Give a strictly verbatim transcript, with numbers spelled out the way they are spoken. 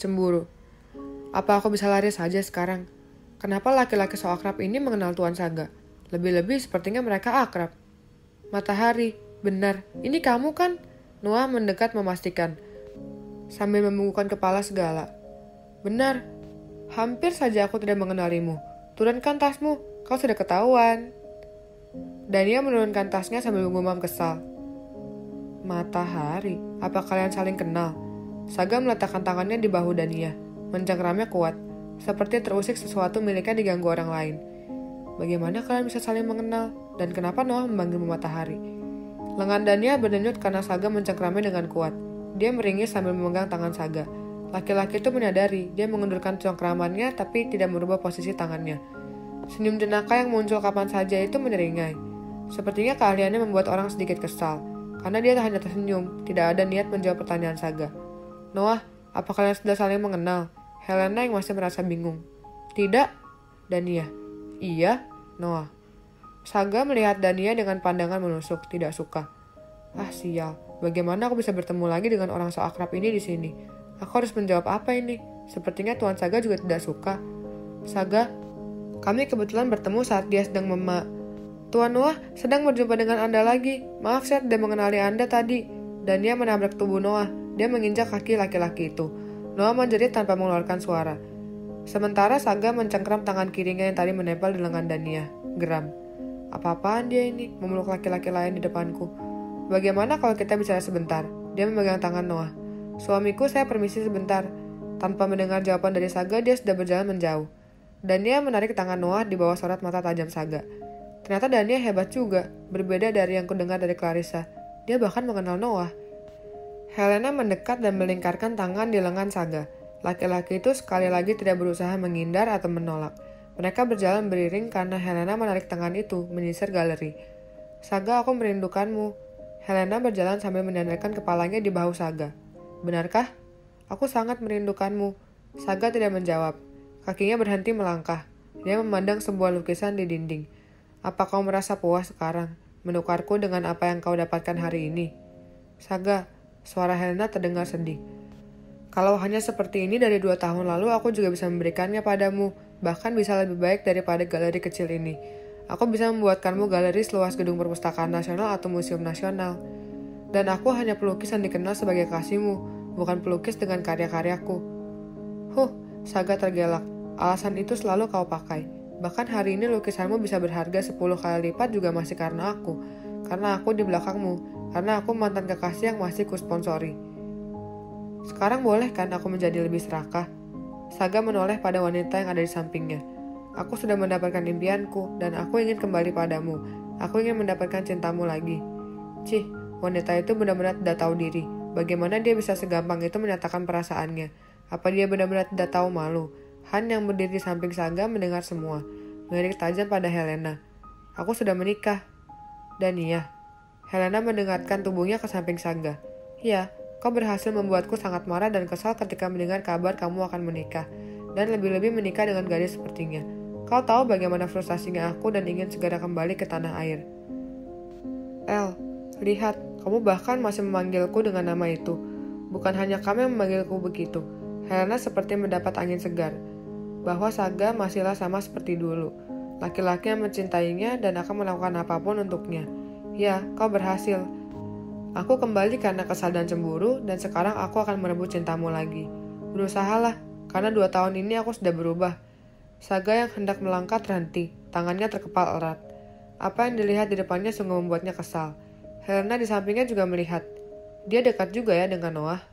Cemburu. Apa aku bisa lari saja sekarang? Kenapa laki-laki so akrab ini mengenal Tuan Saga? Lebih-lebih sepertinya mereka akrab. Matahari, benar, ini kamu kan? Noah mendekat memastikan, sambil membungkukkan kepala segala. Benar, hampir saja aku tidak mengenalimu. Turunkan tasmu, kau sudah ketahuan. Dania menurunkan tasnya sambil menggumam kesal. Matahari, apa kalian saling kenal? Saga meletakkan tangannya di bahu Dania, mencengkeramnya kuat, seperti terusik sesuatu miliknya diganggu orang lain. Bagaimana kalian bisa saling mengenal? Dan kenapa Noah memanggilmu Matahari? Lengan Dania berdenyut karena Saga mencengkeramnya dengan kuat. Dia meringis sambil memegang tangan Saga. Laki-laki itu menyadari, dia mengundurkan cengkeramannya tapi tidak merubah posisi tangannya. Senyum jenaka yang muncul kapan saja itu menyeringai. Sepertinya keahliannya membuat orang sedikit kesal, karena dia hanya tersenyum, tidak ada niat menjawab pertanyaan Saga. Noah, apa kalian sudah saling mengenal? Helena yang masih merasa bingung. Tidak, Dania. Iya, Noah. Saga melihat Dania dengan pandangan menusuk, tidak suka. Ah sial, bagaimana aku bisa bertemu lagi dengan orang so akrab ini di sini? Aku harus menjawab apa ini? Sepertinya Tuan Saga juga tidak suka. Saga, kami kebetulan bertemu saat dia sedang mema... Tuan Noah sedang berjumpa dengan Anda lagi. Maaf saya tidak mengenali Anda tadi. Dania menabrak tubuh Noah. Dia menginjak kaki laki-laki itu. Noah menjerit tanpa mengeluarkan suara. Sementara Saga mencengkram tangan kirinya yang tadi menempel di lengan Dania. Geram. Apa-apaan dia ini, memeluk laki-laki lain di depanku. Bagaimana kalau kita bicara sebentar? Dia memegang tangan Noah. Suamiku, saya permisi sebentar. Tanpa mendengar jawaban dari Saga, dia sudah berjalan menjauh. Dania menarik tangan Noah di bawah sorot mata tajam Saga. Ternyata Dania hebat juga, berbeda dari yang kudengar dari Clarissa. Dia bahkan mengenal Noah. Helena mendekat dan melingkarkan tangan di lengan Saga. Laki-laki itu sekali lagi tidak berusaha menghindar atau menolak. Mereka berjalan beriring karena Helena menarik tangan itu, menyisir galeri. Saga, aku merindukanmu. Helena berjalan sambil menyandarkan kepalanya di bahu Saga. Benarkah? Aku sangat merindukanmu. Saga tidak menjawab. Kakinya berhenti melangkah. Dia memandang sebuah lukisan di dinding. Apa kau merasa puas sekarang, menukarku dengan apa yang kau dapatkan hari ini? Saga, suara Helena terdengar sedih. Kalau hanya seperti ini dari dua tahun lalu, aku juga bisa memberikannya padamu. Bahkan bisa lebih baik daripada galeri kecil ini. Aku bisa membuatkanmu galeri seluas gedung perpustakaan nasional atau museum nasional. Dan aku hanya pelukis yang dikenal sebagai kasihmu, bukan pelukis dengan karya-karyaku. Huh, Saga tergelak. Alasan itu selalu kau pakai. Bahkan hari ini lukisanmu bisa berharga sepuluh kali lipat juga masih karena aku. Karena aku di belakangmu. Karena aku mantan kekasih yang masih kusponsori. Sekarang boleh kan aku menjadi lebih serakah? Saga menoleh pada wanita yang ada di sampingnya. Aku sudah mendapatkan impianku dan aku ingin kembali padamu. Aku ingin mendapatkan cintamu lagi. Cih, wanita itu benar-benar tidak tahu diri. Bagaimana dia bisa segampang itu menyatakan perasaannya? Apa dia benar-benar tidak tahu malu? Han yang berdiri di samping Saga mendengar semua. Melirik tajam pada Helena. Aku sudah menikah. Dan iya. Helena mendengarkan tubuhnya ke samping Saga. Ya. Kau berhasil membuatku sangat marah dan kesal ketika mendengar kabar kamu akan menikah. Dan lebih-lebih menikah dengan gadis sepertinya. Kau tahu bagaimana frustasinya aku dan ingin segera kembali ke tanah air. El, lihat, kamu bahkan masih memanggilku dengan nama itu. Bukan hanya kami yang memanggilku begitu. Helena seperti mendapat angin segar. Bahwa Saga masihlah sama seperti dulu. Laki-laki yang mencintainya dan akan melakukan apapun untuknya. Ya, kau berhasil. Aku kembali karena kesal dan cemburu, dan sekarang aku akan merebut cintamu lagi. Berusahalah, karena dua tahun ini aku sudah berubah. Saga yang hendak melangkah terhenti, tangannya terkepal erat. Apa yang dilihat di depannya sungguh membuatnya kesal. Helena di sampingnya juga melihat. Dia dekat juga ya dengan Noah.